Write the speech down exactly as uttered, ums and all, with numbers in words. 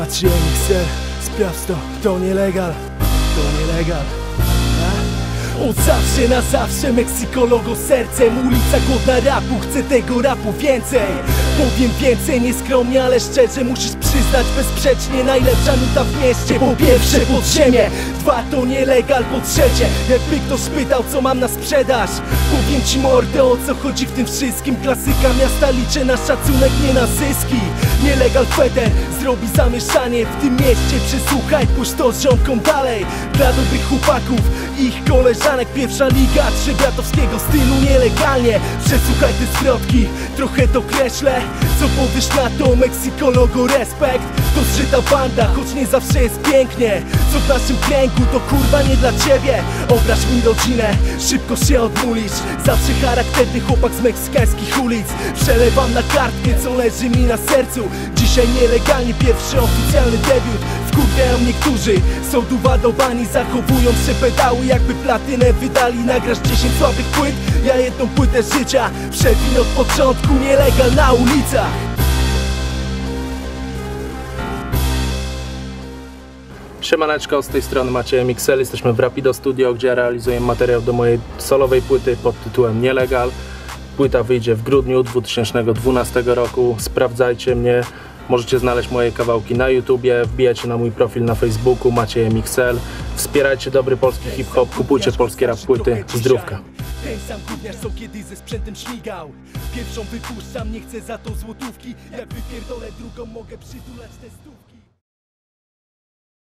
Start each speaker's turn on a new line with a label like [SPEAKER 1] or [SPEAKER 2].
[SPEAKER 1] Macie mikser, sprawdź to, to nielegal, to nielegal. Od zawsze na zawsze Meksiko logo sercem. Ulica głodna rapu, chcę tego rapu więcej. Powiem więcej, nieskromnie, ale szczerze. Musisz przyznać bezsprzecznie, najlepsza nuta w mieście. Po pierwsze podziemie, dwa to nielegal. Po trzecie, jakby ktoś pytał co mam na sprzedaż, powiem ci mordę o co chodzi w tym wszystkim. Klasyka miasta, liczę na szacunek, nie na zyski. Nielegal feder zrobi zamieszanie w tym mieście. Przesłuchaj, puść to ziomkom dalej. Dla dobrych chłopaków i ich koleżanek. Pierwsza liga trzybiatowskiego stylu nielegalnie. Przesłuchaj te zwrotki, trochę to kreślę. Co powiesz na to? Meksiko logo respekt. To zżyta banda, choć nie zawsze jest pięknie. Co w naszym kręgu to kurwa nie dla ciebie. Obraź mi rodzinę, szybko się odmulisz. Zawsze charakterny chłopak z meksykańskich ulic. Przelewam na kartkę co leży mi na sercu. Dzisiaj nielegalnie pierwszy oficjalny debiut. Wkurwiają niektórzy, są duwadowani. Zachowują się pedały jakby platynę wydali. Nagrasz dziesięć słabych płyt, ja jedną płytę życia. Przewin od początku, nielegal na ulicach.
[SPEAKER 2] Siemaneczko, z tej strony Maciej M X L. Jesteśmy w Rapido Studio, gdzie realizuję materiał do mojej solowej płyty pod tytułem Nielegal. Płyta wyjdzie w grudniu dwa tysiące dwunastego roku. Sprawdzajcie mnie, możecie znaleźć moje kawałki na YouTubie, wbijajcie na mój profil na Facebooku Maciej M X L. Wspierajcie dobry polski hip-hop, kupujcie polskie rap płyty. Zdrówka.
[SPEAKER 1] Ten sam gówniarz co kiedyś ze sprzętem śmigał. Pierwszą wypuszczam, nie chcę za to złotówki. Jak wypierdolę drugą, mogę przytulać te stówki.